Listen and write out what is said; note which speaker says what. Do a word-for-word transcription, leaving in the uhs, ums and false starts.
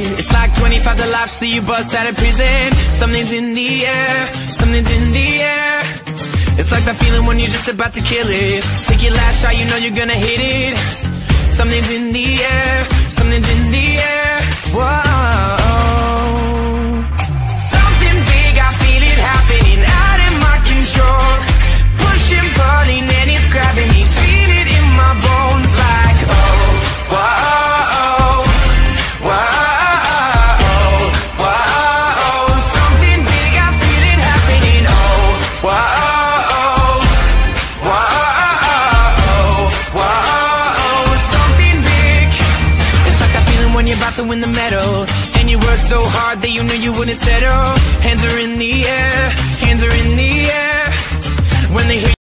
Speaker 1: It's like twenty-five to life, still you bust out of prison. Something's in the air, something's in the air. It's like that feeling when you're just about to kill it. Take your last shot, you know you're gonna hit it. Something's in the air, something's in the air. Whoa. Something big, I feel it happening, out of my control. Pushing, pulling, and it's grabbing me. Feel it in my bones like, oh, whoa, whoa, whoa. Something big, I feel it happening, oh, whoa. When you're about to win the medal, and you work so hard that you knew you wouldn't settle. Hands